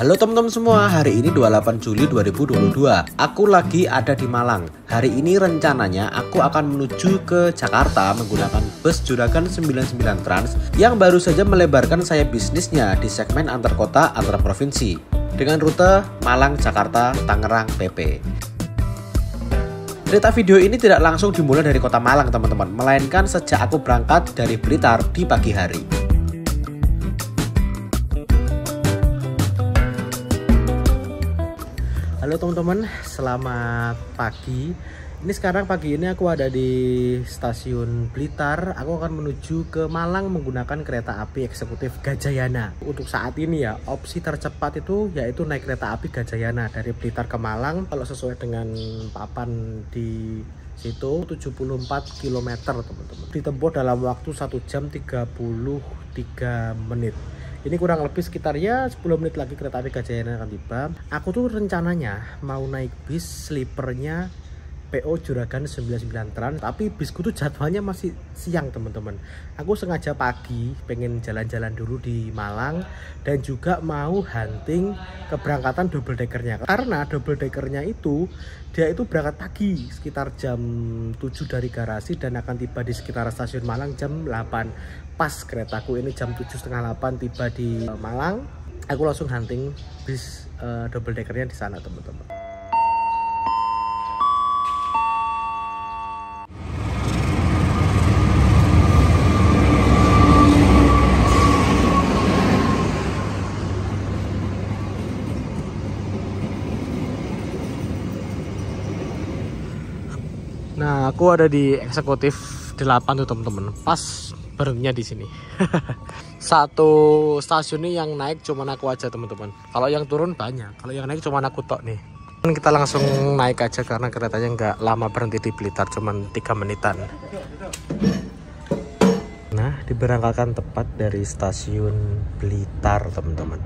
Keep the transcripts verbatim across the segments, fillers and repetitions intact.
Halo teman-teman semua, hari ini dua puluh delapan Juli dua ribu dua puluh dua. Aku lagi ada di Malang. Hari ini rencananya aku akan menuju ke Jakarta menggunakan bus Juragan sembilan puluh sembilan Trans yang baru saja melebarkan sayap bisnisnya di segmen antar kota antar provinsi dengan rute Malang, Jakarta, Tangerang, P P. Cerita video ini tidak langsung dimulai dari kota Malang teman-teman, melainkan sejak aku berangkat dari Blitar di pagi hari. Halo teman-teman, selamat pagi. Ini sekarang pagi ini aku ada di stasiun Blitar. Aku akan menuju ke Malang menggunakan kereta api eksekutif Gajayana. Untuk saat ini ya, opsi tercepat itu yaitu naik kereta api Gajayana dari Blitar ke Malang. Kalau sesuai dengan papan di situ tujuh puluh empat kilometer teman-teman. Ditempuh dalam waktu satu jam tiga puluh tiga menit. Ini kurang lebih sekitar ya sepuluh menit lagi kereta api Gajayana akan tiba. Aku tuh rencananya mau naik bis sleepernya P O Juragan sembilan puluh sembilan Trans, tapi bisku tuh jadwalnya masih siang teman-teman. Aku sengaja pagi pengen jalan-jalan dulu di Malang dan juga mau hunting keberangkatan double deckernya. Karena double deckernya itu dia itu berangkat pagi sekitar jam tujuh dari garasi dan akan tiba di sekitar stasiun Malang jam delapan. Pas keretaku ini jam tujuh setengah delapan tiba di Malang, aku langsung hunting bis uh, double deckernya di sana teman-teman. Nah, aku ada di eksekutif delapan tuh teman-teman. Pas berhentinya di sini. Satu stasiun ini yang naik cuma aku aja teman-teman. Kalau yang turun banyak. Kalau yang naik cuma aku tok nih. Kita langsung naik aja karena keretanya nggak lama berhenti di Blitar, cuma tiga menitan. Nah, diberangkatkan tepat dari stasiun Blitar teman-teman.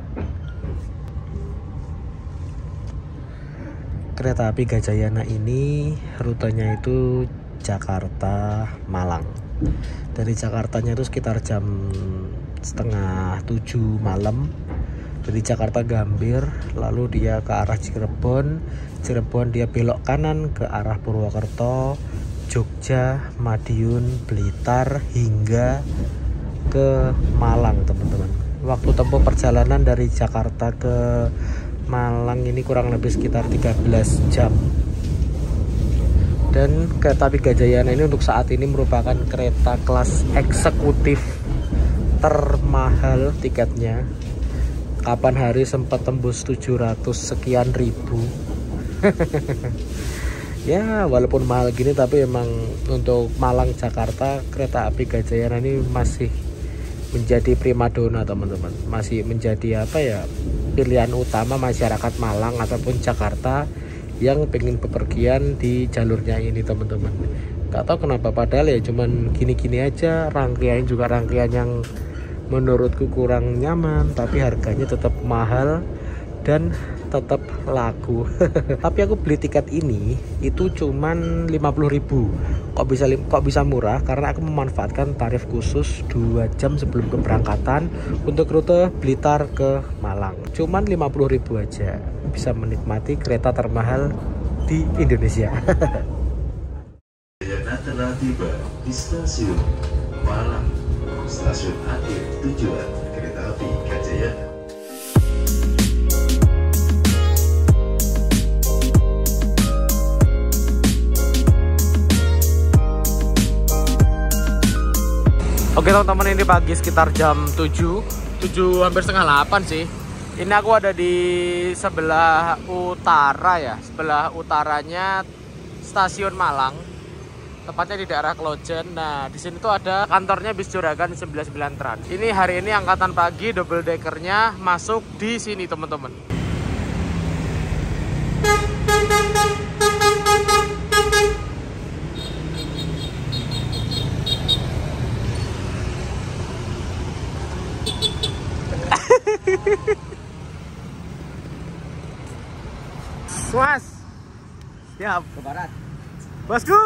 Kereta api Gajayana ini rutenya itu Jakarta Malang. Dari Jakartanya itu sekitar jam setengah tujuh malam. Dari Jakarta Gambir, lalu dia ke arah Cirebon. Cirebon dia belok kanan ke arah Purwokerto, Jogja, Madiun, Blitar hingga ke Malang teman-teman. Waktu tempuh perjalanan dari Jakarta ke Malang ini kurang lebih sekitar tiga belas jam. Dan kereta api Gajayana ini untuk saat ini merupakan kereta kelas eksekutif termahal tiketnya. Kapan hari sempat tembus tujuh ratus sekian ribu. Ya walaupun mahal gini tapi emang untuk Malang Jakarta kereta api Gajayana ini masih menjadi primadona teman-teman. Masih menjadi apa ya, pilihan utama masyarakat Malang ataupun Jakarta yang pengen bepergian di jalurnya ini teman-teman. Gak tahu kenapa, padahal ya cuman gini-gini aja, rangkaian juga rangkaian yang menurutku kurang nyaman, tapi harganya tetap mahal dan tetap laku. Tapi aku beli tiket ini itu cuman lima puluh ribu. Kok bisa kok bisa murah? Karena aku memanfaatkan tarif khusus dua jam sebelum keberangkatan untuk rute Blitar ke Malang. Cuman lima puluh ribu aja bisa menikmati kereta termahal di Indonesia. Gajayana telah tiba di stasiun Malang, stasiun akhir tujuan kereta api Gajayana. Oke teman-teman, ini pagi sekitar jam tujuh, tujuh hampir setengah delapan sih. Ini aku ada di sebelah utara ya, sebelah utaranya stasiun Malang, tepatnya di daerah Klojen. Nah, di sini tuh ada kantornya bis Juragan sembilan puluh sembilan Trans. Ini hari ini angkatan pagi double deckernya masuk di sini teman-teman. Mas, siap ke barat, bosku.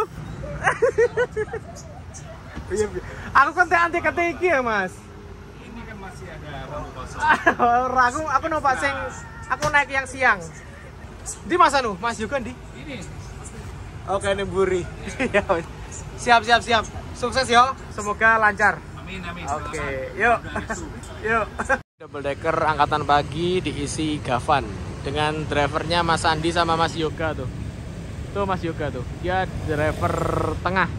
Aku kan anti-anti ya mas. Ini kan mas masih ada bangku kosong. aku aku numpak sing aku naik yang siang. Di masa nu, Mas Yoga di? Ini. Oke, nemburi. Siap siap siap. Sukses yo. Semoga lancar. Amin amin. Oke, yuk. Yuk. Double decker angkatan pagi diisi Gavan dengan drivernya Mas Andi sama Mas Yoga tuh. Tuh Mas Yoga tuh. Dia driver tengah.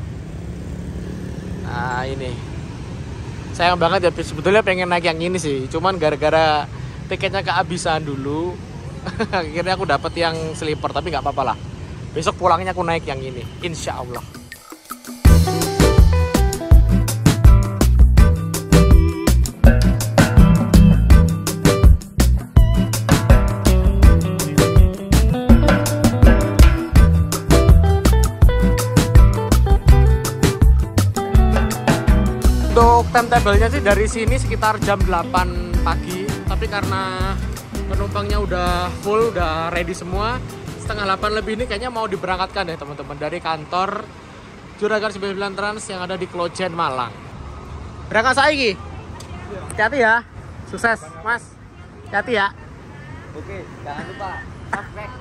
Nah, ini. Sayang banget ya, sebetulnya pengen naik yang ini sih. Cuman gara-gara tiketnya kehabisan dulu. Akhirnya aku dapet yang sleeper, tapi nggak apa-apa lah. Besok pulangnya aku naik yang ini, insya Allah. Untuk timetable-nya sih dari sini sekitar jam delapan pagi, tapi karena penumpangnya udah full, udah ready semua, setengah delapan lebih ini kayaknya mau diberangkatkan ya teman-teman dari kantor Juragan sembilan puluh sembilan Trans yang ada di Klojen, Malang. Berangkat saiki. Hati-hati ya. Sukses, Mas. Hati-hati ya. Oke, jangan lupa subscribe.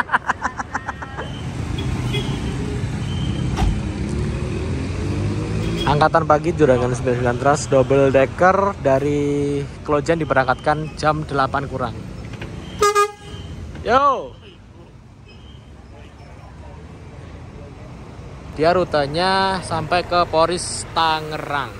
Angkatan pagi Juragan sembilan puluh sembilan Trans double decker dari Klojen diberangkatkan jam delapan kurang. Yo. Dia rutenya sampai ke Poris Tangerang.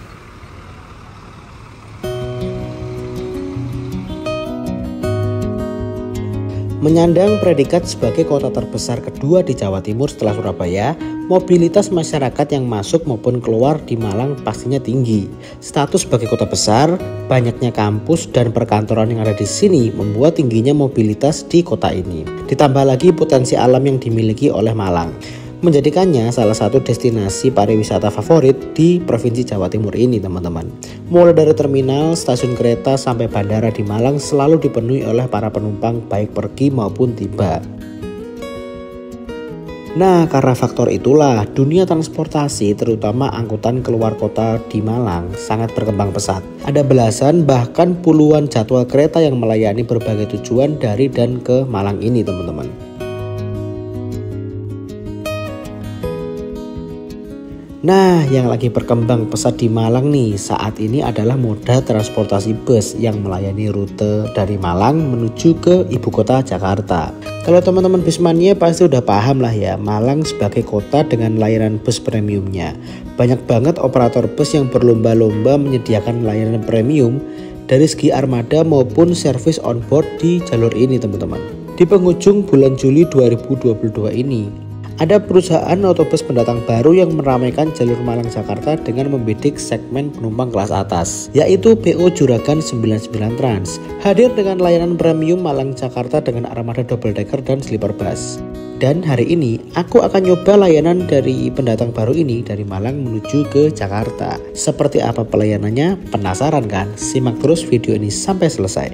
Menyandang predikat sebagai kota terbesar kedua di Jawa Timur setelah Surabaya, mobilitas masyarakat yang masuk maupun keluar di Malang pastinya tinggi. Status sebagai kota besar, banyaknya kampus dan perkantoran yang ada di sini membuat tingginya mobilitas di kota ini. Ditambah lagi potensi alam yang dimiliki oleh Malang, menjadikannya salah satu destinasi pariwisata favorit di Provinsi Jawa Timur ini teman-teman. Mulai dari terminal, stasiun kereta sampai bandara di Malang selalu dipenuhi oleh para penumpang baik pergi maupun tiba. Nah, karena faktor itulah dunia transportasi terutama angkutan keluar kota di Malang sangat berkembang pesat. Ada belasan bahkan puluhan jadwal kereta yang melayani berbagai tujuan dari dan ke Malang ini teman-teman. Nah, yang lagi berkembang pesat di Malang nih saat ini adalah moda transportasi bus yang melayani rute dari Malang menuju ke ibu kota Jakarta. Kalau teman-teman busmania pasti udah paham lah ya, Malang sebagai kota dengan layanan bus premiumnya. Banyak banget operator bus yang berlomba-lomba menyediakan layanan premium dari segi armada maupun servis on board di jalur ini teman-teman. Di penghujung bulan Juli dua ribu dua puluh dua ini, ada perusahaan otobus pendatang baru yang meramaikan jalur Malang-Jakarta dengan membidik segmen penumpang kelas atas, yaitu P O Juragan sembilan puluh sembilan Trans, hadir dengan layanan premium Malang-Jakarta dengan armada double decker dan sleeper bus. Dan hari ini aku akan nyoba layanan dari pendatang baru ini dari Malang menuju ke Jakarta. Seperti apa pelayanannya? Penasaran kan? Simak terus video ini sampai selesai.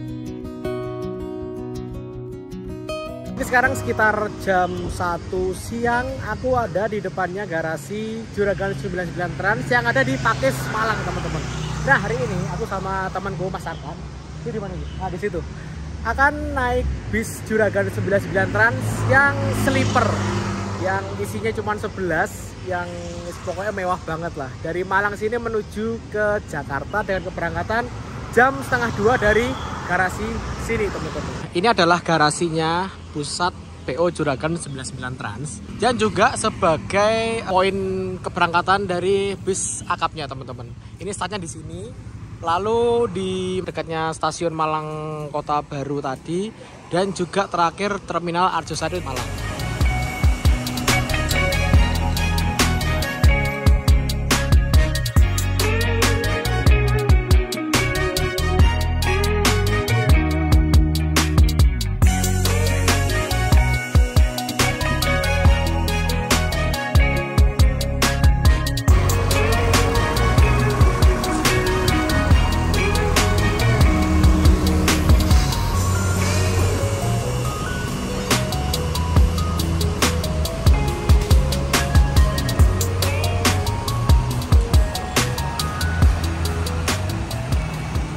Sekarang sekitar jam satu siang, aku ada di depannya garasi Juragan sembilan puluh sembilan Trans yang ada di Pakis, Malang teman-teman. Nah, hari ini aku sama temanku Mas Arkan, ini di mana nih? Ah, di situ. Akan naik bis Juragan sembilan puluh sembilan Trans yang sleeper, yang isinya cuma sebelas, yang pokoknya mewah banget lah. Dari Malang sini menuju ke Jakarta dengan keberangkatan jam setengah dua dari garasi sini teman-teman. Ini adalah garasinya pusat P O Juragan sembilan puluh sembilan Trans dan juga sebagai poin keberangkatan dari bis akapnya teman-teman. Ini startnya di sini, lalu di dekatnya stasiun Malang Kota Baru tadi, dan juga terakhir terminal Arjosari Malang.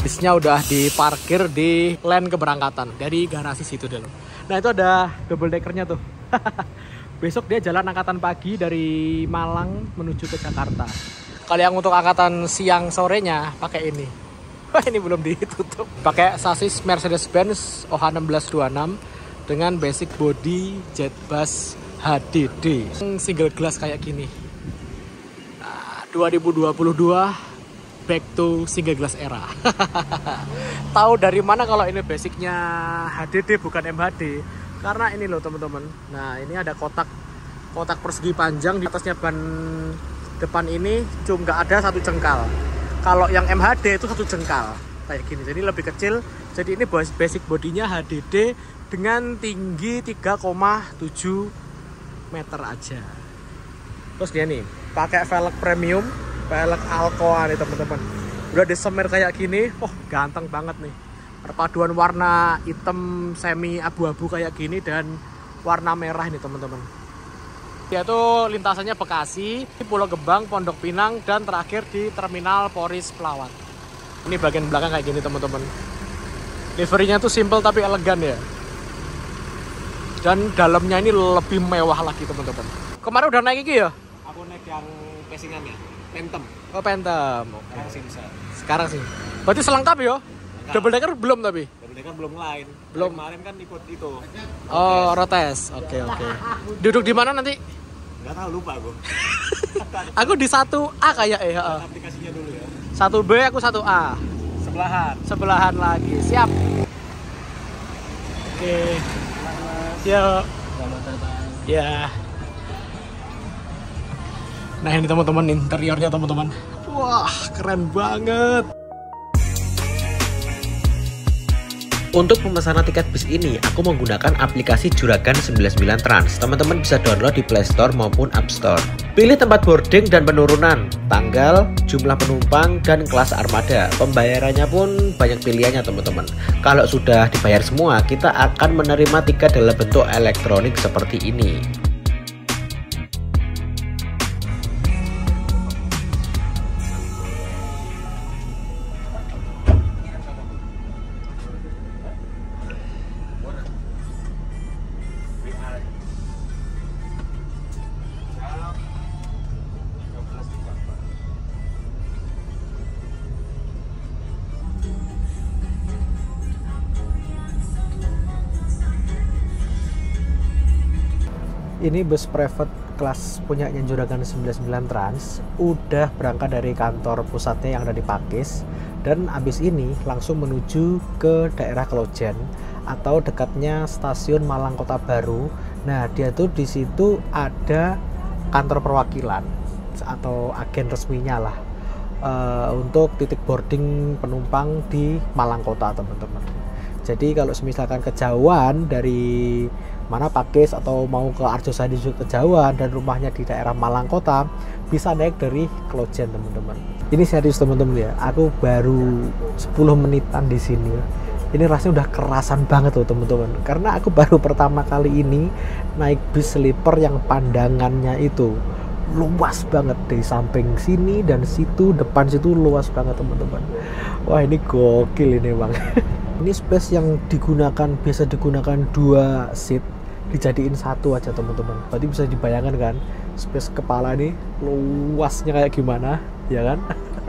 Bisnya udah diparkir di lane keberangkatan dari garasi situ dulu. Nah itu ada double deckernya tuh. Besok dia jalan angkatan pagi dari Malang menuju ke Jakarta. Kalau yang untuk angkatan siang sorenya pakai ini. Wah ini belum ditutup. Pakai sasis Mercedes-Benz O H enam belas dua enam dengan basic body Jetbus H D D. Single glass kayak gini. Nah, dua ribu dua puluh dua back to single glass era. Tahu dari mana kalau ini basicnya H D D bukan M H D? Karena ini loh teman-teman. Nah ini ada kotak kotak persegi panjang, di atasnya ban depan ini cuma nggak ada satu jengkal. Kalau yang M H D itu satu jengkal kayak gini. Jadi lebih kecil. Jadi ini basic bodinya H D D dengan tinggi tiga koma tujuh meter aja. Terus dia nih pakai velg premium, velg Alcoa nih teman-teman. Udah disemir kayak gini. Oh ganteng banget nih. Perpaduan warna hitam semi abu-abu kayak gini dan warna merah ini teman-teman. Dia tuh lintasannya Bekasi, Pulau Gebang, Pondok Pinang, dan terakhir di Terminal Poris Pelawat. Ini bagian belakang kayak gini teman-teman. Liverynya tuh simple tapi elegan ya. Dan dalamnya ini lebih mewah lagi teman-teman. Kemarin udah naik iki ya? Aku naik yang casingannya, Phantom. Oh Phantom. Oke. Sekarang sih bisa. Sekarang sih. Berarti selengkap ya? Double decker belum tapi? Double decker belum lain. Belum. Kemarin kan ikut itu. Oh, rotes. Oke, oke. Duduk di mana nanti? Enggak tahu, lupa aku. Aku di satu A kayak eh. heeh. Aplikasinya dulu ya. Satu B, aku satu A. Sebelahan. Sebelahan lagi. Siap. Oke. Siap. Selamat datang. Ya. Nah, ini teman-teman interiornya teman-teman. Wah, keren banget. Untuk pemesanan tiket bis ini, aku menggunakan aplikasi Juragan sembilan puluh sembilan Trans. Teman-teman bisa download di Play Store maupun App Store. Pilih tempat boarding dan penurunan, tanggal, jumlah penumpang, dan kelas armada. Pembayarannya pun banyak pilihannya teman-teman. Kalau sudah dibayar semua, kita akan menerima tiket dalam bentuk elektronik seperti ini. Ini bus private kelas punyanya Juragan sembilan puluh sembilan Trans udah berangkat dari kantor pusatnya yang ada di Pakis dan abis ini langsung menuju ke daerah Klojen atau dekatnya stasiun Malang Kota Baru. Nah dia tuh di situ ada kantor perwakilan atau agen resminya lah uh, untuk titik boarding penumpang di Malang Kota teman-teman. Jadi kalau misalkan kejauhan dari mana Pakis atau mau ke Arjosari juga kejauhan dan rumahnya di daerah Malang Kota, bisa naik dari Klojen teman-teman. Ini serius teman-teman ya, aku baru sepuluh menitan di sini. Ini rasanya udah kerasan banget loh teman-teman, karena aku baru pertama kali ini naik bis sleeper yang pandangannya itu luas banget, dari samping sini dan situ, depan situ luas banget teman-teman. Wah ini gokil ini bang. Ini space yang digunakan, biasa digunakan dua seat, dijadiin satu aja teman-teman. Berarti bisa dibayangkan kan space kepala ini luasnya kayak gimana, ya kan?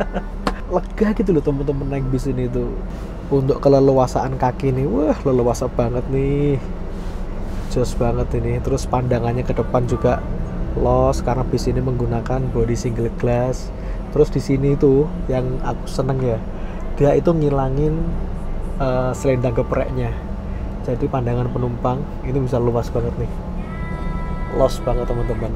Lega gitu loh teman-teman naik bis ini tuh. Untuk keleluasaan kaki nih, wah leluasa banget nih, jos banget ini. Terus pandangannya ke depan juga los karena bis ini menggunakan body single glass. Terus di sini tuh yang aku seneng ya, dia itu ngilangin Uh, selendang gepreknya, jadi pandangan penumpang itu bisa luas banget nih, los banget teman-teman.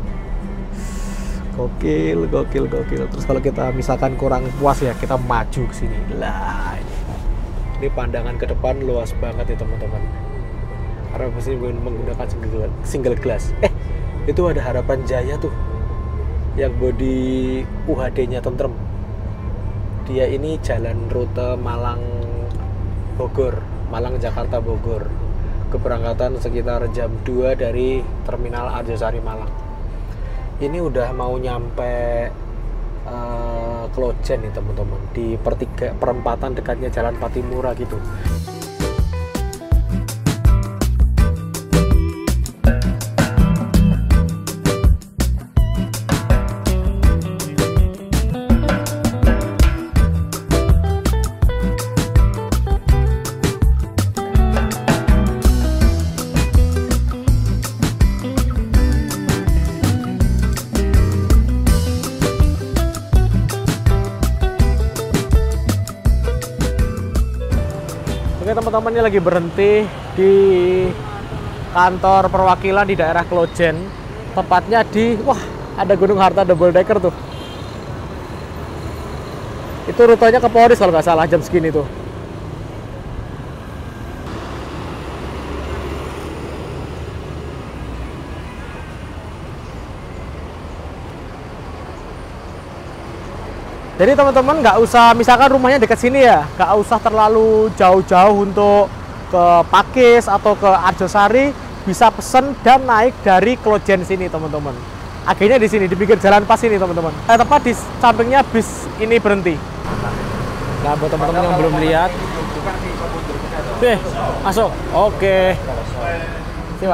Gokil, gokil, gokil. Terus kalau kita misalkan kurang puas ya, kita maju ke sini lah. Ini, ini pandangan ke depan luas banget ya teman-teman. Karena pasti menggunakan single, single glass. Eh, itu ada Harapan Jaya tuh, yang body U H D-nya tentrem. Dia ini jalan rute Malang Bogor, Malang Jakarta Bogor. Keberangkatan sekitar jam dua dari Terminal Arjosari Malang. Ini udah mau nyampe uh, Klojen nih teman-teman, di pertiga perempatan dekatnya Jalan Patimura gitu. Oke teman-teman, ini lagi berhenti di kantor perwakilan di daerah Klojen. Tepatnya di, wah ada Gunung Harta double decker tuh. Itu rutenya ke Polres kalau nggak salah jam segini tuh. Jadi teman-teman nggak usah, misalkan rumahnya dekat sini ya, nggak usah terlalu jauh-jauh untuk ke Pakis atau ke Arjosari, bisa pesen dan naik dari Klojen sini teman-teman. Akhirnya di sini, di pinggir jalan pas ini teman-teman. Eh, tepat di sampingnya bis ini berhenti. Nah buat teman-teman yang belum lihat, oke masuk, oke, coba.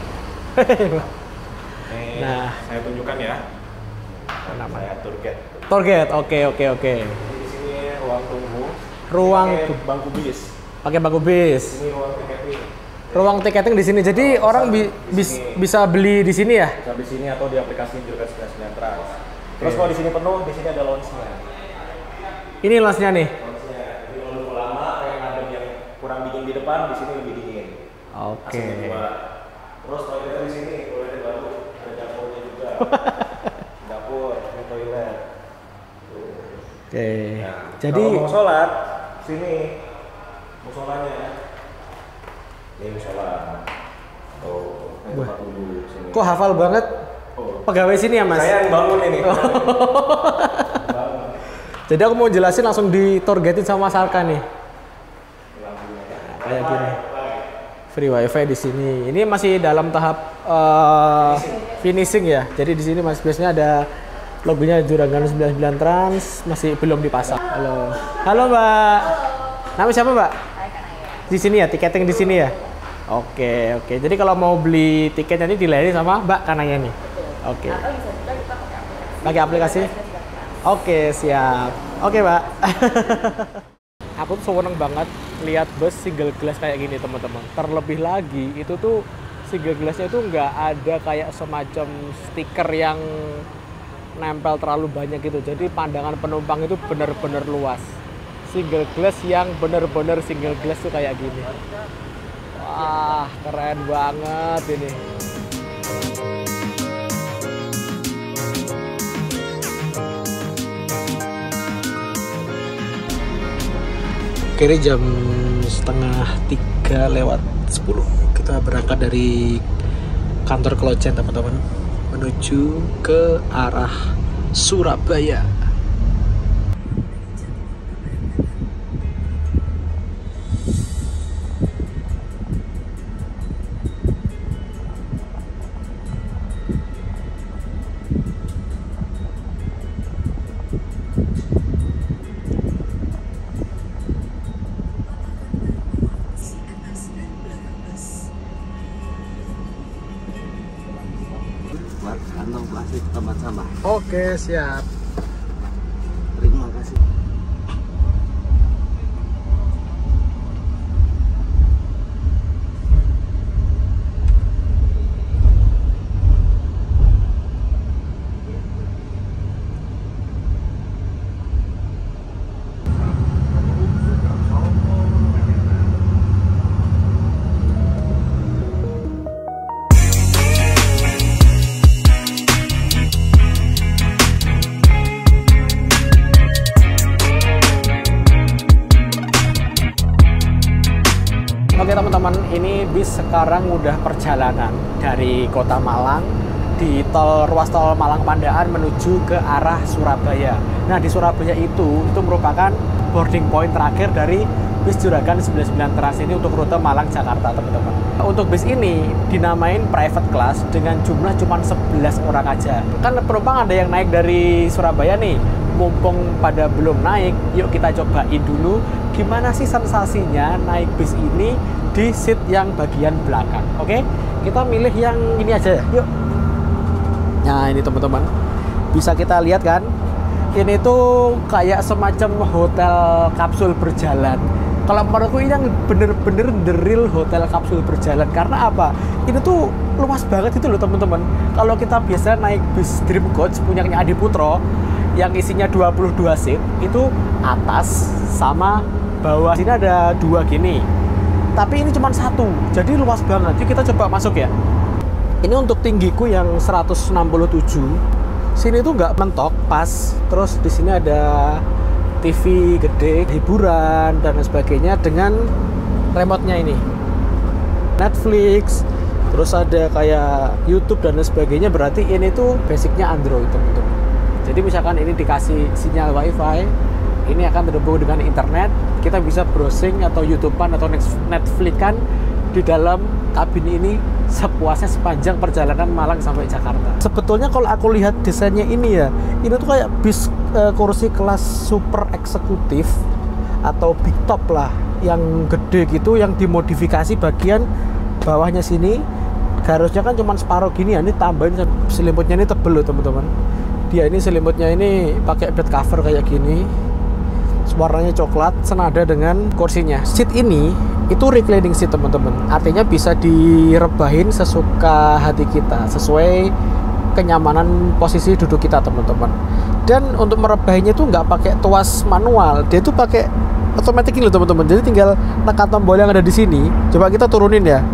Nah, Saya tunjukkan ya. Nama saya Turget. Target, oke oke oke. Di sini ruang tunggu. Ruang Pakai tu- bangku bis. pakai bangku bis. Ini ruang tiketing. Ruang tiketing di sini. Jadi orang bi- bis- bisa beli di sini ya? Bisa di sini atau di aplikasi Juragan sembilan puluh sembilan Trans. Terus kalau di sini penuh, di sini ada lounge-nya. Ini lasnya nih. Lounge-nya. Jadi kalau nunggu lama, yang ada yang kurang dingin di depan, di sini lebih dingin. Oke. A C-nya dua. Terus toiletnya di sini, toiletnya baru, ada dapurnya juga. Dapur, ini toilet. Oke. Nah, Jadi kalau mau sholat, sini musolanya. Ini musola. Tuh, ini tempat dulu sini. kok hafal banget Oh, pegawai sini ya Mas? saya yang bangun ini. Oh. Bangun. Jadi aku mau jelasin langsung ditargetin sama Mas Arka nih. Kayak gini. Free wifi di sini. Ini masih dalam tahap uh, finishing ya. Jadi di sini Mas biasanya ada logonya Juragan sembilan puluh sembilan Trans, masih belum dipasang. Halo. Halo Mbak. Nama siapa Mbak? Di sini ya, tiketing di sini ya. Oke, oke. Jadi kalau mau beli tiket nanti dilayani sama Mbak Kanaya nih. Oke. Pakai aplikasi? Oke, siap. Oke, Mbak. Aku tuh seneng banget lihat bus single glass kayak gini, teman-teman. Terlebih lagi, itu tuh single glassnya itu nggak ada kayak semacam stiker yang nempel terlalu banyak gitu. Jadi pandangan penumpang itu benar-benar luas. Single glass yang benar-benar single glass tuh kayak gini. Wah, keren banget ini. Kira jam setengah tiga lewat sepuluh. Kita berangkat dari kantor Klojen teman-teman, menuju ke arah Surabaya. Kantong plastik tempat sampah. Oke, siap. Terima kasih. Oke teman-teman, ini bis sekarang udah perjalanan dari kota Malang di tol ruas tol Malang Pandaan menuju ke arah Surabaya. Nah di Surabaya itu itu merupakan boarding point terakhir dari bis Juragan sembilan puluh sembilan Trans ini untuk rute Malang Jakarta teman-teman. Untuk bis ini dinamain private class dengan jumlah cuma sebelas orang aja. Kan penumpang ada yang naik dari Surabaya nih mumpung pada belum naik, yuk kita cobain dulu gimana sih sensasinya naik bis ini di seat yang bagian belakang. Oke, kita milih yang ini aja ya, yuk. Nah ini teman-teman, bisa kita lihat kan, ini tuh kayak semacam hotel kapsul berjalan. Kalau menurutku ini yang bener-bener the real hotel kapsul berjalan. Karena apa? Ini tuh luas banget itu loh teman-teman. Kalau kita biasa naik bis Dream Coach punyanya Adi Putro yang isinya dua puluh dua seat, itu atas sama bawah. Sini ada dua gini. Tapi ini cuma satu. Jadi luas banget. Jadi kita coba masuk ya. Ini untuk tinggiku yang seratus enam puluh tujuh. Sini tuh nggak mentok, pas. Terus di sini ada T V gede, hiburan dan sebagainya dengan remote-nya ini. Netflix, terus ada kayak YouTube dan sebagainya. Berarti ini tuh basicnya Android teman-teman. Jadi misalkan ini dikasih sinyal WiFi, ini akan terhubung dengan internet. Kita bisa browsing atau YouTubean atau Netflixan di dalam kabin ini sepuasnya sepanjang perjalanan Malang sampai Jakarta. Sebetulnya kalau aku lihat desainnya ini ya, ini tuh kayak bis e, kursi kelas super eksekutif atau big top lah, yang gede gitu, yang dimodifikasi bagian bawahnya sini. Harusnya kan cuma separuh gini ya, ini tambahin selimutnya ini tebel loh teman-teman. Dia ini selimutnya ini pakai bed cover kayak gini, warnanya coklat, senada dengan kursinya. Seat ini itu reclining seat teman-teman, artinya bisa direbahin sesuka hati kita sesuai kenyamanan posisi duduk kita teman-teman. Dan untuk merebahinnya itu nggak pakai tuas manual, dia tuh pakai otomatis loh teman-teman. Jadi tinggal tekan tombol yang ada di sini. Coba kita turunin ya.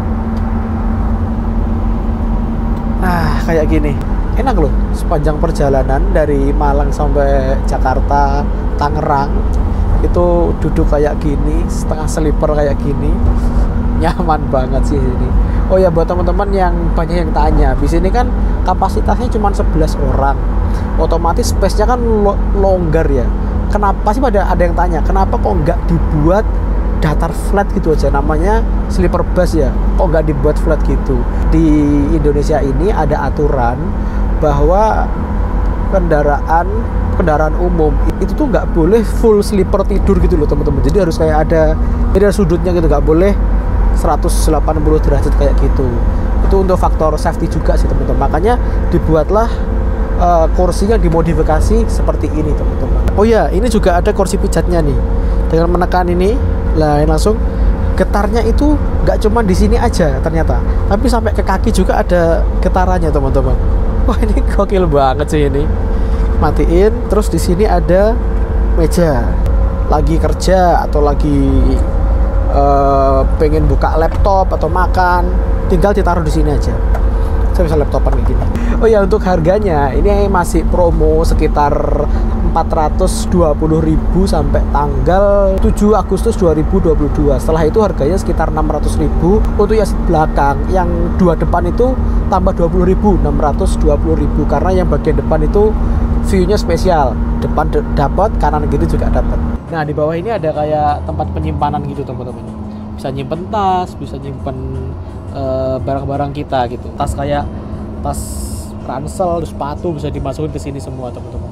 Nah kayak gini, enak loh. Sepanjang perjalanan dari Malang sampai Jakarta, Tangerang, itu duduk kayak gini, setengah sleeper kayak gini, nyaman banget sih ini. Oh ya, buat teman-teman yang banyak yang tanya, bis ini kan kapasitasnya cuma sebelas orang, otomatis space-nya kan lo longgar ya. Kenapa sih pada ada yang tanya, kenapa kok nggak dibuat datar flat gitu aja, namanya sleeper bus ya, kok nggak dibuat flat gitu. Di Indonesia ini ada aturan bahwa kendaraan kendaraan umum itu tuh nggak boleh full sleeper tidur gitu loh teman-teman. Jadi harus kayak ada ada sudutnya gitu, nggak boleh seratus delapan puluh derajat kayak gitu. Itu untuk faktor safety juga sih teman-teman. Makanya dibuatlah uh, kursi yang dimodifikasi seperti ini teman-teman. Oh ya, ini juga ada kursi pijatnya nih. Dengan menekan ini, lah langsung getarnya itu nggak cuma di sini aja ternyata, tapi sampai ke kaki juga ada getarannya teman-teman. Wah ini gokil banget sih ini. Matiin, terus di sini ada meja. Lagi kerja atau lagi uh, pengen buka laptop atau makan, tinggal ditaruh di sini aja. Saya bisa laptopan kayak gini. Oh ya, untuk harganya ini masih promo sekitar empat ratus dua puluh ribu sampai tanggal tujuh Agustus dua ribu dua puluh dua. Setelah itu harganya sekitar enam ratus ribu. Untuk yang belakang, yang dua depan itu tambah dua puluh ribu, enam ratus dua puluh ribu, karena yang bagian depan itu view-nya spesial. Depan dapat, kanan gitu juga dapat. Nah, di bawah ini ada kayak tempat penyimpanan gitu, teman-teman. Bisa nyimpen tas, bisa nyimpen barang-barang uh, kita gitu. Tas kayak tas ransel, sepatu bisa dimasukin ke sini semua, teman-teman.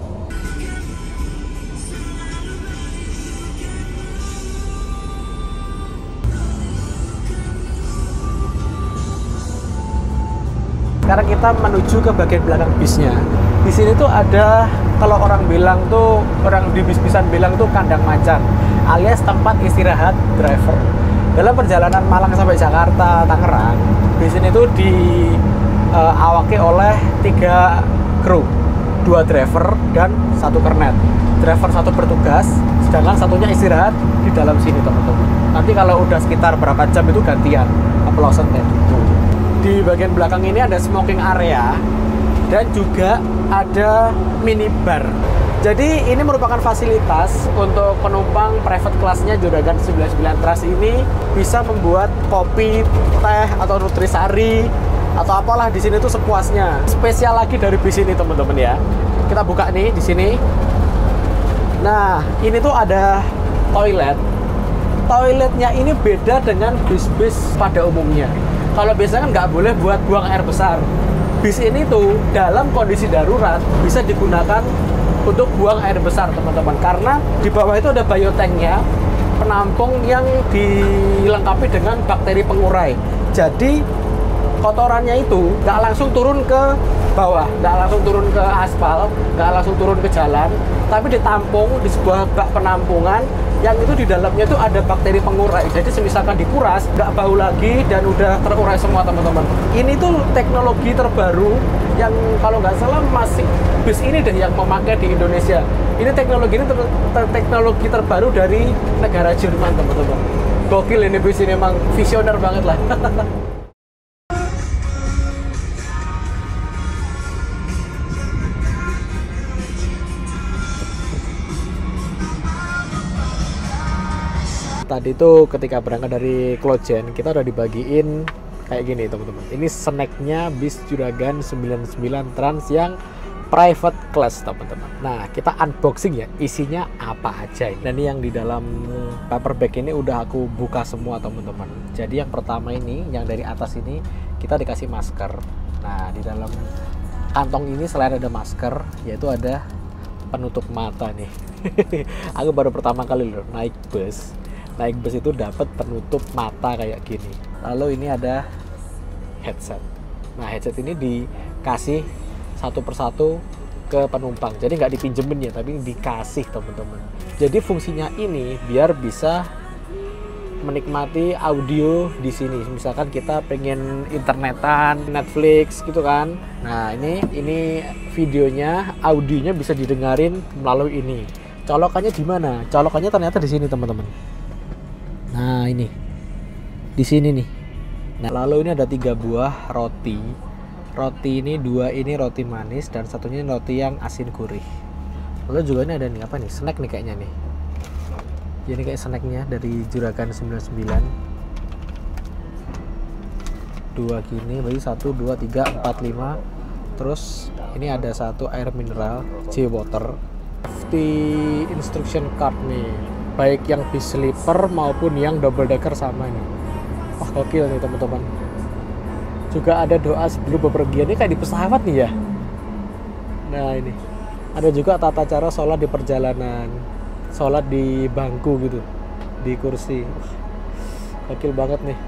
Sekarang kita menuju ke bagian belakang bisnya. Di sini tuh ada, kalau orang bilang tuh, orang di bis-bisan bilang tuh kandang macan, alias tempat istirahat driver. Dalam perjalanan Malang sampai Jakarta, Tangerang, bis ini tuh diawaki uh, oleh tiga kru, dua driver dan satu kernet. Driver satu bertugas, sedangkan satunya istirahat di dalam sini teman-teman. Nanti kalau udah sekitar berapa jam itu gantian, aplausan kayak gitu. Di bagian belakang ini ada smoking area dan juga ada minibar. Jadi ini merupakan fasilitas untuk penumpang private class-nya Juragan sembilan puluh sembilan Trans ini bisa membuat kopi, teh atau nutrisari atau apalah di sini tuh sepuasnya. Spesial lagi dari bis ini teman-teman ya. Kita buka nih di sini. Nah, ini tuh ada toilet. Toiletnya ini beda dengan bis-bis pada umumnya. Kalau biasanya kan nggak boleh buat buang air besar. Bis ini tuh dalam kondisi darurat bisa digunakan untuk buang air besar teman-teman, karena di bawah itu ada biotanknya, penampung yang dilengkapi dengan bakteri pengurai. Jadi kotorannya itu nggak langsung turun ke bawah, nggak langsung turun ke aspal, nggak langsung turun ke jalan, tapi ditampung di sebuah bak penampungan yang itu di dalamnya itu ada bakteri pengurai. Jadi semisalkan dikuras, nggak bau lagi dan udah terurai semua teman-teman. Ini tuh teknologi terbaru yang kalau nggak salah masih bis ini deh yang memakai di Indonesia. Ini teknologi ini ter ter teknologi terbaru dari negara Jerman teman-teman. Gokil ini bis ini, emang visioner banget lah. Tadi tuh ketika berangkat dari Klojen, kita udah dibagiin kayak gini teman-teman. Ini snacknya bis Juragan sembilan puluh sembilan Trans yang private class teman-teman. Nah, kita unboxing ya, isinya apa aja. Dan ini yang di dalam paper bag ini udah aku buka semua teman-teman. Jadi yang pertama ini, yang dari atas ini kita dikasih masker. Nah, di dalam kantong ini selain ada masker, yaitu ada penutup mata nih. Aku baru pertama kali loh naik bus. Naik bus itu dapat penutup mata kayak gini. Lalu ini ada headset. Nah, headset ini dikasih satu persatu ke penumpang. Jadi nggak dipinjemin ya, tapi dikasih teman-teman. Jadi fungsinya ini biar bisa menikmati audio di sini. Misalkan kita pengen internetan, Netflix gitu kan. Nah, ini ini videonya, audionya bisa didengarin melalui ini. Colokannya di mana? Colokannya ternyata di sini teman-teman. Nah, ini di sini nih. Nah, lalu ini ada tiga buah roti. Roti ini dua ini roti manis dan satunya roti yang asin gurih. Lalu juga ini ada nih apa nih? Snack nih kayaknya nih. Ini kayak snacknya dari Juragan sembilan puluh sembilan. Dua gini, berarti satu, dua, tiga, empat, lima. Terus ini ada satu air mineral J Water. Safety instruction card nih, baik yang bis sleeper maupun yang double decker sama nih. Wah, gokil nih teman-teman. Juga ada doa sebelum bepergian, ini kayak di pesawat nih ya. Nah, ini ada juga tata cara sholat di perjalanan, sholat di bangku gitu, di kursi. Wah, gokil banget nih.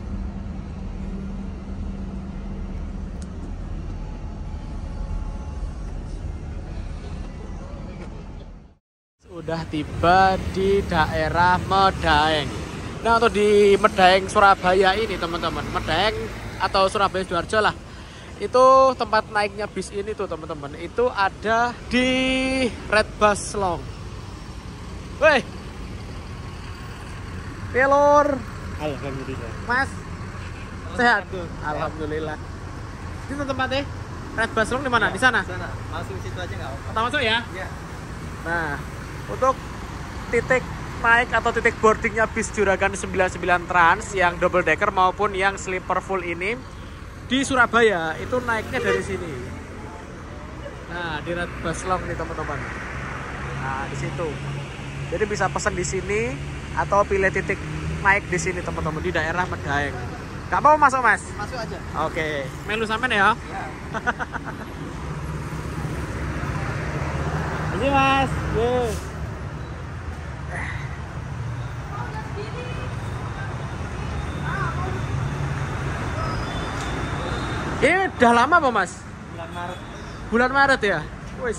Udah tiba di daerah Medaeng. Nah, untuk di Medaeng Surabaya ini teman-teman, Medaeng atau Surabaya Sidoarjo lah, itu tempat naiknya bis ini tuh teman-teman. Itu ada di Red Bus Long. Woi, pelor. Alhamdulillah. Mas, sehat? Alhamdulillah. Itu tempatnya Red Bus Long di mana? Di sana? Sana. Masuk situ aja nggak apa-apa. Kita masuk ya? Iya. Nah, untuk titik naik atau titik boardingnya bis Juragan sembilan puluh sembilan Trans yang double decker maupun yang sleeper full ini di Surabaya itu naiknya dari sini. Nah, di Red Bus Long nih teman-teman. Nah, di situ. Jadi bisa pesan di sini atau pilih titik naik di sini teman-teman, di daerah Medaeng. Gak mau masuk Mas? Masuk aja. Oke, melu sampean ya. Iya. Ini Mas. Yes. Ini udah lama apa Mas? Bulan Maret. Bulan Maret ya? Wis.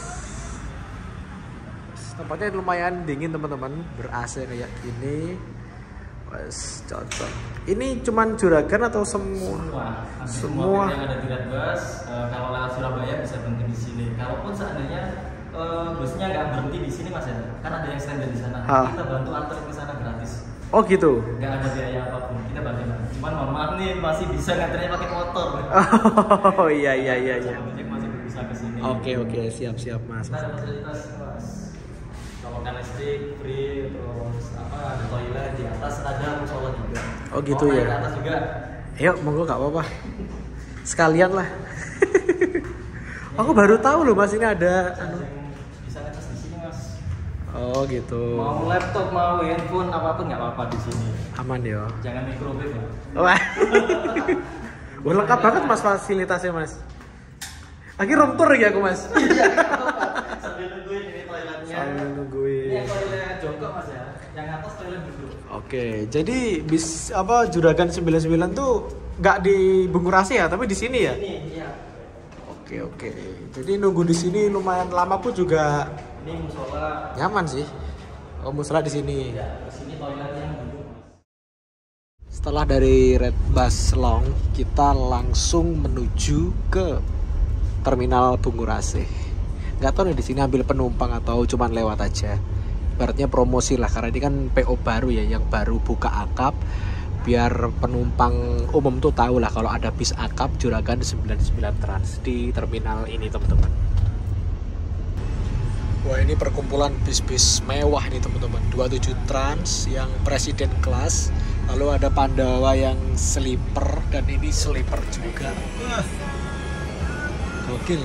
Tempatnya lumayan dingin teman-teman, ber-A C kayak gini. Wes cocok. Ini cuman Juragan atau semua? Semua. Semua. Semua yang ada di Red Bus, uh, kalau lewat Surabaya bisa berhenti di sini. Kalaupun seandainya uh, busnya nggak berhenti di sini Mas ya, kan ada yang standby di sana. Ha. Kita bantu antar ke sana gratis. Oh gitu. Nggak ada biaya apapun. Kita bantu. Cuman mohon maaf nih masih bisa nganternya pakai motor. Oh iya iya iya iya. Ojek masih bisa ke sini. Oke oke, siap siap Mas. Kita ada fasilitas Mas. Colokan listrik free, terus apa ada toilet di atas, ada musola juga. Oh gitu Mau ya. naik ke atas juga. Ayo monggo gak apa-apa. Sekalian lah. Aku baru tahu loh Mas ini ada. Ada yang bisa ngetes di sini Mas. Oh gitu. Mau laptop, mau handphone, apapun nggak apa-apa di sini. Aman ya. Jangan microwave ya. Wah. Wah, lengkap banget Mas fasilitasnya Mas. Lagi room tour ya aku Mas. Sambil Sambil nungguin ini toiletnya. Sambil nungguin. Ini yang toilet jongkok Mas ya. Yang atas toilet duduk. Oke, jadi bis apa Juragan sembilan puluh sembilan tuh nggak di Bungurasi ya, tapi di sini ya? Ini iya. Oke, oke. Jadi nunggu di sini lumayan lama pun juga Ini musola. nyaman sih. Oh, musola di sini. Ya, di sini toiletnya duduk. Setelah dari Red Bus Long, kita langsung menuju ke Terminal Bungurasi. Nggak tahu nih di sini ambil penumpang atau cuman lewat aja. Ibaratnya promosi lah, karena ini kan P O baru ya, yang baru buka akap. Biar penumpang umum tuh tahu lah kalau ada bis akap Juragan sembilan puluh sembilan Trans di terminal ini, teman-teman. Wah, ini perkumpulan bis-bis mewah nih, teman-teman. dua puluh tujuh Trans yang Presiden Class. Lalu ada Pandawa yang sleeper, dan ini sleeper juga. Uh, gokil.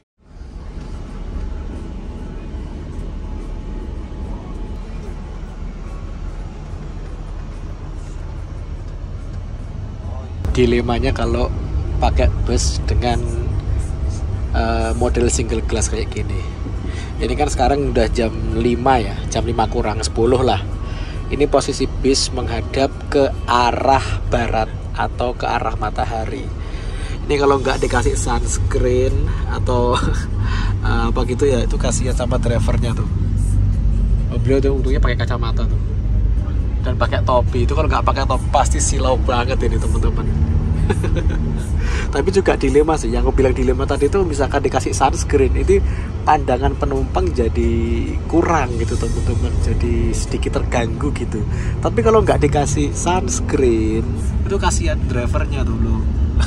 Dilemanya kalau pakai bus dengan uh, model single class kayak gini. Ini kan sekarang udah jam lima ya, jam lima kurang sepuluh lah. Ini posisi bis menghadap ke arah barat atau ke arah matahari. Ini kalau nggak dikasih sunscreen atau uh, apa gitu ya, itu kasihan sama drivernya tuh. Oh, beliau tuh untungnya pakai kacamata tuh dan pakai topi. Itu kalau nggak pakai topi pasti silau banget ini, teman-teman. Tapi juga dilema sih, yang aku bilang dilema tadi itu misalkan dikasih sunscreen, ini pandangan penumpang jadi kurang gitu, teman-teman, jadi sedikit terganggu gitu. Tapi kalau nggak dikasih sunscreen, itu kasihan drivernya dulu.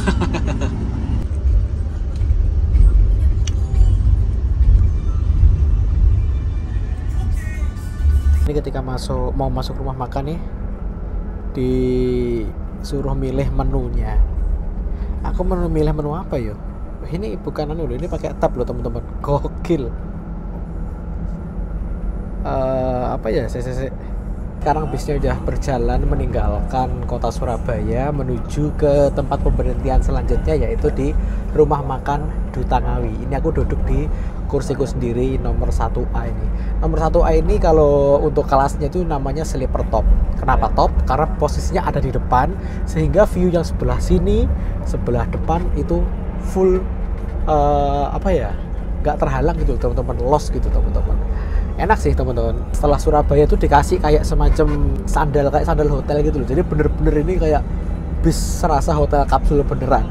Ini ketika masuk, mau masuk rumah makan nih, disuruh milih menunya. Aku mau milih menu apa yo? Ini bukan anu loh, ini pakai tab loh, teman-teman. Gokil. Uh, apa ya? Se -se -se. Sekarang bisnya udah berjalan meninggalkan kota Surabaya menuju ke tempat pemberhentian selanjutnya, yaitu di rumah makan Duta Ngawi. Ini aku duduk di kursiku sendiri nomor satu A ini. Nomor satu A ini kalau untuk kelasnya itu namanya sleeper top. Kenapa top? Karena posisinya ada di depan, sehingga view yang sebelah sini, sebelah depan itu full uh, apa ya? Nggak terhalang gitu, teman-teman, lost gitu, teman-teman. Enak sih, teman-teman. Setelah Surabaya itu dikasih kayak semacam sandal, kayak sandal hotel gitu loh. Jadi bener-bener ini kayak bis serasa hotel kapsul beneran.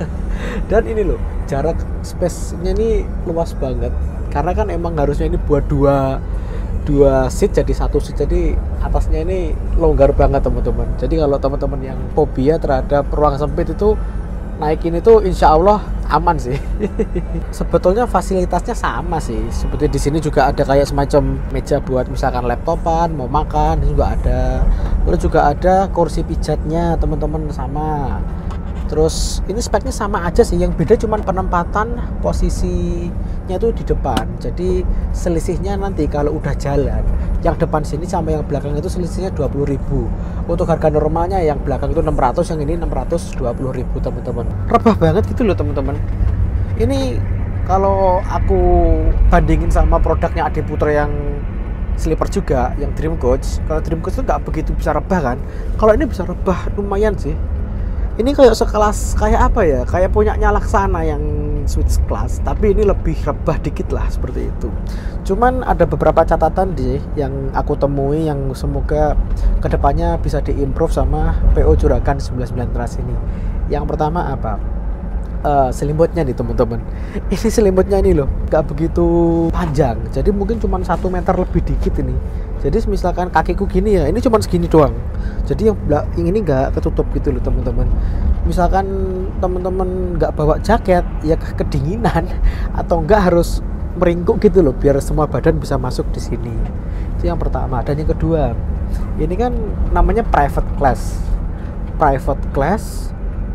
Dan ini loh, jarak space-nya ini luas banget. Karena kan emang harusnya ini buat dua dua seat jadi satu seat, jadi atasnya ini longgar banget, teman-teman. Jadi kalau teman-teman yang fobia terhadap ruang sempit itu naik ini tuh insya Allah aman sih. Sebetulnya fasilitasnya sama sih. Seperti di sini juga ada kayak semacam meja buat misalkan laptopan, mau makan juga ada. Lalu juga ada kursi pijatnya, teman-teman, sama. Terus ini speknya sama aja sih, yang beda cuma penempatan posisinya tuh di depan. Jadi selisihnya nanti kalau udah jalan, yang depan sini sama yang belakang itu selisihnya dua puluh ribu. Untuk harga normalnya yang belakang itu enam ratus, yang ini enam ratus dua puluh ribu, teman-teman. Rebah banget gitu loh, teman-teman. Ini kalau aku bandingin sama produknya Adi Putra yang sleeper juga, yang Dream Coach. Kalau Dream Coach itu nggak begitu bisa rebah kan. Kalau ini bisa rebah lumayan sih. Ini kayak sekelas kayak apa ya? Kayak punyanya Laksana yang Switch Class, tapi ini lebih rebah dikit lah, seperti itu. Cuman ada beberapa catatan deh yang aku temui yang semoga kedepannya bisa diimprove sama P O Juragan sembilan puluh sembilan Trans ini. Yang pertama apa? Uh, selimutnya nih, teman-teman. Ini selimutnya ini loh, nggak begitu panjang, jadi mungkin cuma satu meter lebih dikit ini. Jadi misalkan kakiku gini ya, ini cuma segini doang. Jadi yang yang ini nggak ketutup gitu loh, teman-teman. Misalkan teman-teman nggak bawa jaket, ya kedinginan atau nggak harus meringkuk gitu loh, biar semua badan bisa masuk di sini. Itu yang pertama. Dan yang kedua, ini kan namanya private class. Private class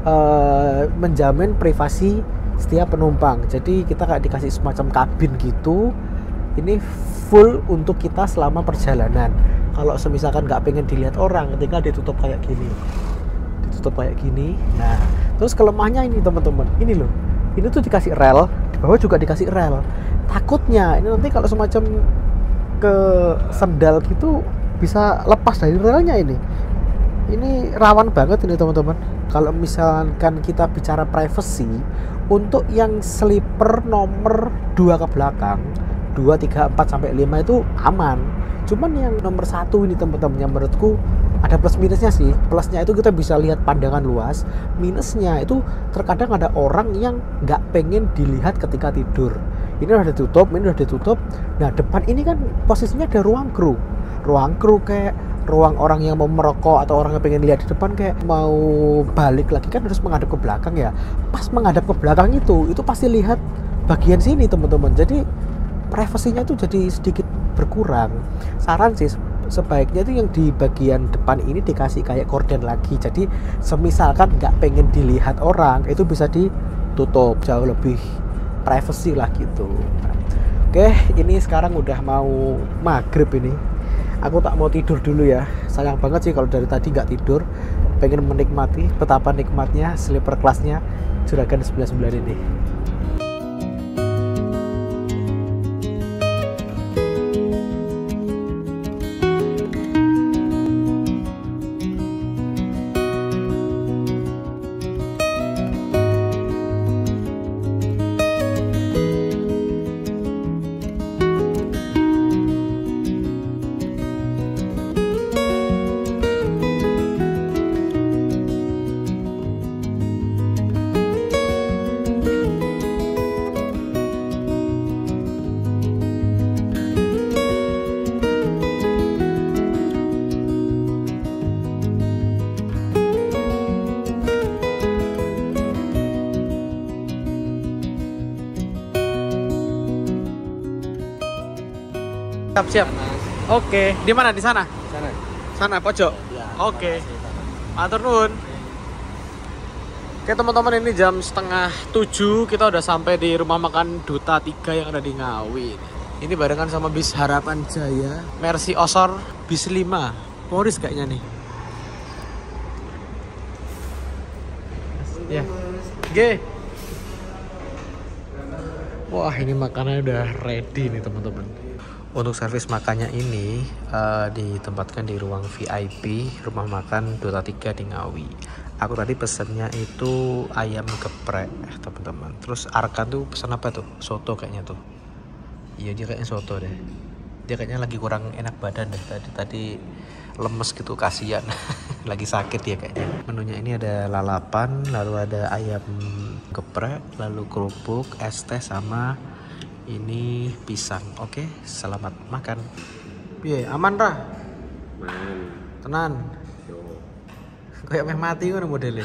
uh, menjamin privasi setiap penumpang. Jadi kita kayak dikasih semacam kabin gitu. Ini full untuk kita selama perjalanan. Kalau semisalkan nggak pengen dilihat orang, ketika ditutup kayak gini, ditutup kayak gini. Nah, terus kelemahannya ini, teman-teman, ini loh, ini tuh dikasih rel bawah juga dikasih rel. Takutnya ini nanti kalau semacam ke sendal gitu bisa lepas dari relnya ini. Ini rawan banget ini teman-teman. Kalau misalkan kita bicara privacy, untuk yang sleeper nomor dua ke belakang, dua, tiga, empat sampai lima itu aman. Cuman yang nomor satu ini teman-teman, yang menurutku ada plus minusnya sih. Plusnya itu kita bisa lihat pandangan luas. Minusnya itu terkadang ada orang yang nggak pengen dilihat ketika tidur. Ini udah ditutup, ini udah ditutup. Nah depan ini kan posisinya ada ruang kru. Ruang kru kayak ruang orang yang mau merokok atau orang yang pengen lihat di depan kayak mau balik lagi kan harus menghadap ke belakang ya. Pas menghadap ke belakang itu, itu pasti lihat bagian sini teman-teman. Jadi privasinya itu jadi sedikit berkurang. Saran sih sebaiknya itu yang di bagian depan ini dikasih kayak korden lagi. Jadi semisalkan nggak pengen dilihat orang, itu bisa ditutup, jauh lebih privacy lah gitu. Oke, ini sekarang udah mau maghrib ini. Aku tak mau tidur dulu ya. Sayang banget sih kalau dari tadi nggak tidur. Pengen menikmati betapa nikmatnya sleeper kelasnya Juragan sembilan puluh sembilan ini. Siap-siap. Oke, di mana? Di sana? Sana. Sana pojok. Ya, Oke. Matur nuwun. Oke teman-teman, ini jam setengah tujuh kita udah sampai di rumah makan Duta tiga yang ada di Ngawi. Ini barengan sama bis Harapan Jaya, Mercy Osor, bis lima, Poris kayaknya nih. Ya. G. Wah ini makanannya udah ready nih teman-teman. Untuk servis makannya ini uh, ditempatkan di ruang V I P rumah makan Duta tiga di Ngawi. Aku tadi pesennya itu ayam geprek teman-teman. Terus Arkan tuh pesan apa tuh? Soto kayaknya tuh. Iya dia kayaknya soto deh. Dia kayaknya lagi kurang enak badan deh tadi tadi lemes gitu, kasihan. Lagi sakit ya kayaknya. Menunya ini ada lalapan, lalu ada ayam geprek, lalu kerupuk, es teh sama ini pisang. Oke, selamat makan. Piye, aman ra? Man. Tenan. Yo. Kayak meh mati ngono modele.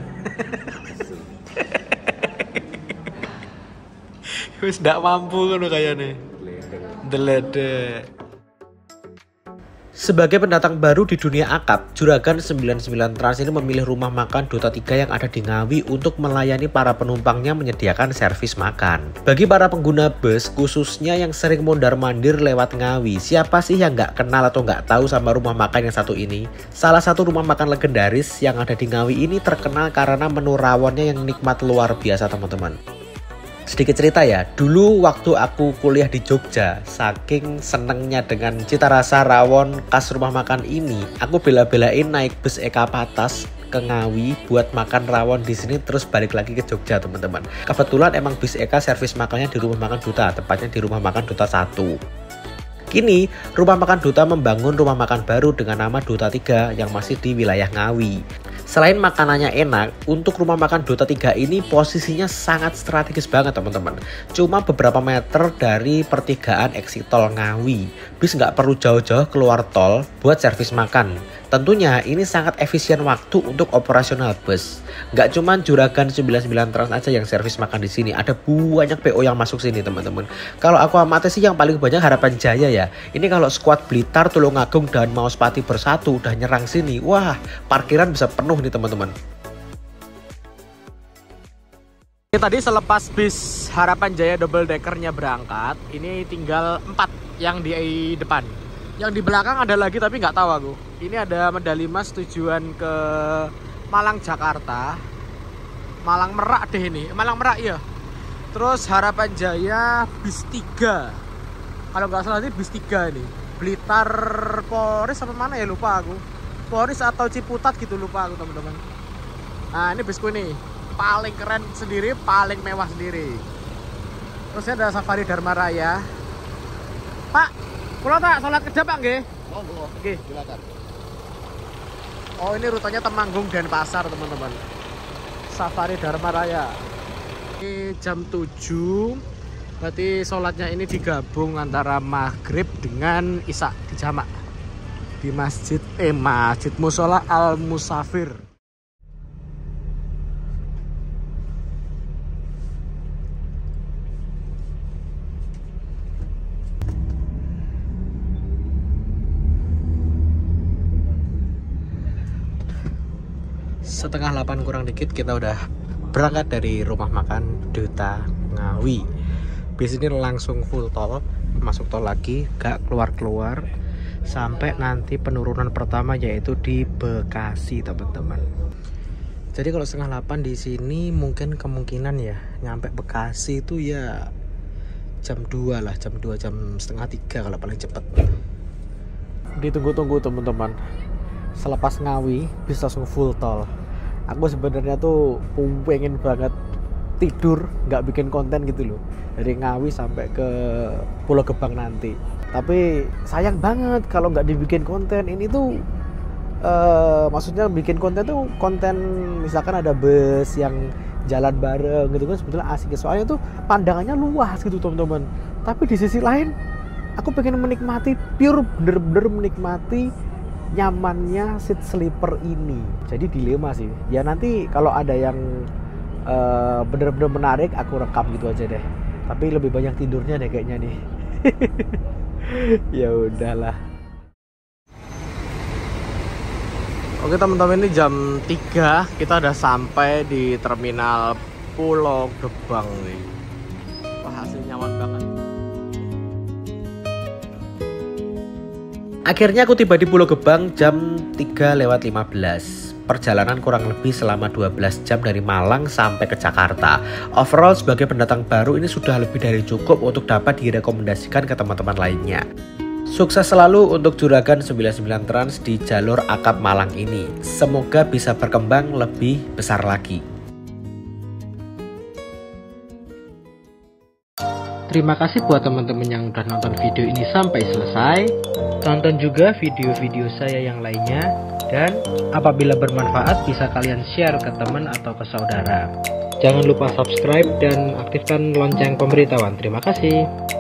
Wis ndak mampu ngono kayane. Deledek. Sebagai pendatang baru di dunia akap, Juragan sembilan puluh sembilan Trans ini memilih rumah makan Duta tiga yang ada di Ngawi untuk melayani para penumpangnya menyediakan servis makan. Bagi para pengguna bus, khususnya yang sering mondar-mandir lewat Ngawi, siapa sih yang nggak kenal atau nggak tahu sama rumah makan yang satu ini? Salah satu rumah makan legendaris yang ada di Ngawi ini terkenal karena menu rawonnya yang nikmat luar biasa teman-teman. Sedikit cerita ya, dulu waktu aku kuliah di Jogja, saking senengnya dengan cita rasa rawon khas rumah makan ini, aku bela-belain naik bus Eka Patas ke Ngawi buat makan rawon di sini terus balik lagi ke Jogja teman-teman. Kebetulan emang bis Eka servis makannya di rumah makan Duta, tepatnya di rumah makan Duta satu. Kini, rumah makan Duta membangun rumah makan baru dengan nama Duta tiga yang masih di wilayah Ngawi. Selain makanannya enak, untuk rumah makan Duta tiga ini posisinya sangat strategis banget teman-teman. Cuma beberapa meter dari pertigaan exit tol Ngawi. Bis nggak perlu jauh-jauh keluar tol buat servis makan. Tentunya ini sangat efisien waktu untuk operasional bus. Nggak cuma Juragan sembilan puluh sembilan Trans aja yang servis makan di sini. Ada banyak P O yang masuk sini teman-teman. Kalau aku amati sih yang paling banyak Harapan Jaya ya. Ini kalau skuad Blitar, Tulungagung dan Mauspati bersatu udah nyerang sini. Wah, parkiran bisa penuh nih teman-teman. Tadi selepas bis Harapan Jaya double deckernya berangkat, ini tinggal empat yang di depan. Yang di belakang ada lagi tapi nggak tahu aku. Ini ada medali emas tujuan ke Malang Jakarta. Malang Merak deh ini. Malang Merak ya. Terus Harapan Jaya bis tiga. Kalau nggak salah ini bis tiga nih. Blitar Poris apa mana ya, lupa aku. Poris atau Ciputat gitu, lupa aku teman-teman. Nah ini bisku nih, paling keren sendiri, paling mewah sendiri. Terusnya ada Safari Dharma Raya. Pak, kalau tak sholat kerja Pak nggih? Monggo. Oke. Silakan. Oh ini rutenya Temanggung Denpasar teman-teman. Safari Dharma Raya. Ini jam tujuh. Berarti sholatnya ini digabung antara maghrib dengan isya di jamak di masjid eh masjid Mushola Al Musafir. Setengah delapan kurang dikit kita udah berangkat dari rumah makan Duta Ngawi. Bis ini langsung full tol, masuk tol lagi, gak keluar-keluar sampai nanti penurunan pertama yaitu di Bekasi teman-teman. Jadi kalau setengah delapan di sini mungkin kemungkinan ya nyampe Bekasi itu ya jam dua lah, jam dua, jam setengah tiga kalau paling cepet. Ditunggu-tunggu teman-teman. Selepas Ngawi bis langsung full tol. Aku sebenarnya tuh pengen banget tidur, nggak bikin konten gitu loh, dari Ngawi sampai ke Pulau Gebang nanti. Tapi sayang banget kalau nggak dibikin konten ini tuh. Uh, maksudnya bikin konten tuh konten misalkan ada bus yang jalan bareng gitu kan sebetulnya asik. Soalnya tuh pandangannya luas gitu teman-teman. Tapi di sisi lain aku pengen menikmati pure, bener-bener menikmati nyamannya seat sleeper ini. Jadi dilema sih. Ya nanti kalau ada yang Uh, bener-bener menarik aku rekam gitu aja deh. Tapi lebih banyak tidurnya deh kayaknya nih. Ya udahlah. Oke teman-teman, ini jam tiga kita udah sampai di terminal Pulau Gebang nih. Wah hasilnya nyaman banget. Akhirnya aku tiba di Pulau Gebang jam tiga lewat lima belas. Perjalanan kurang lebih selama dua belas jam dari Malang sampai ke Jakarta. Overall sebagai pendatang baru ini sudah lebih dari cukup untuk dapat direkomendasikan ke teman-teman lainnya. Sukses selalu untuk Juragan sembilan puluh sembilan Trans di jalur akap Malang ini. Semoga bisa berkembang lebih besar lagi. Terima kasih buat teman-teman yang udah nonton video ini sampai selesai. Tonton juga video-video saya yang lainnya. Dan apabila bermanfaat bisa kalian share ke teman atau ke saudara. Jangan lupa subscribe dan aktifkan lonceng pemberitahuan. Terima kasih.